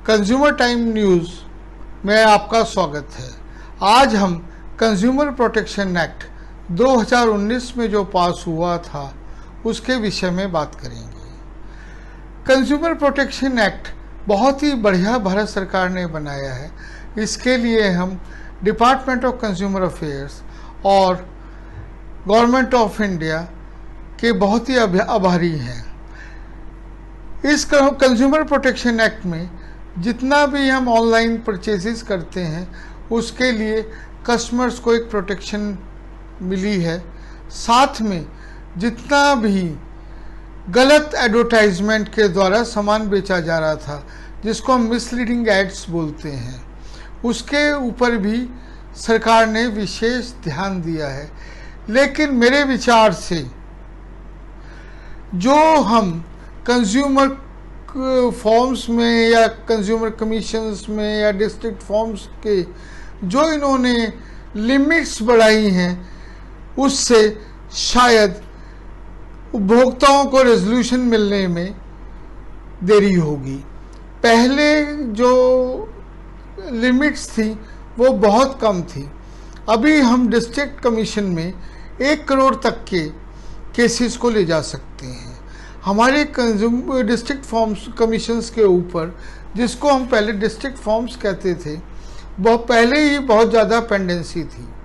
Consumer time news में आपका स्वागत है। आज हम कंज्यूमर प्रोटेक्शन एक्ट 2019 में जो पास हुआ था उसके विषय में बात करेंगे। कंज्यूमर प्रोटेक्शन एक्ट बहुत ही बढ़िया भारत सरकार ने बनाया है। इसके लिए हम डिपार्टमेंट ऑफ कंज्यूमर अफेयर्स और गवर्नमेंट ऑफ इंडिया के बहुत ही आभारी हैं। इस कंज्यूमर प्रोटेक्शन एक्ट में जितना भी हम ऑनलाइन परचेजेस करते हैं उसके लिए कस्टमर्स को एक प्रोटेक्शन मिली है। साथ में जितना भी गलत एडवर्टाइजमेंट के द्वारा सामान बेचा जा रहा था, जिसको हम मिसलीडिंग एड्स बोलते हैं, उसके ऊपर भी सरकार ने विशेष ध्यान दिया है। लेकिन मेरे विचार से जो हम कंज्यूमर फॉर्म्स में या कंज्यूमर कमीशंस में या डिस्ट्रिक्ट फॉर्म्स के जो इन्होंने लिमिट्स बढ़ाई हैं, उससे शायद उपभोक्ताओं को रेजोल्यूशन मिलने में देरी होगी। पहले जो लिमिट्स थी वो बहुत कम थी। अभी हम डिस्ट्रिक्ट कमीशन में 1 करोड़ तक के केसेस को ले जा सकते हैं। हमारे कंज्यूमर डिस्ट्रिक्ट फॉर्म्स कमीशंस के ऊपर, जिसको हम पहले डिस्ट्रिक्ट फॉर्म्स कहते थे, वो पहले ही बहुत ज़्यादा पेंडेंसी थी।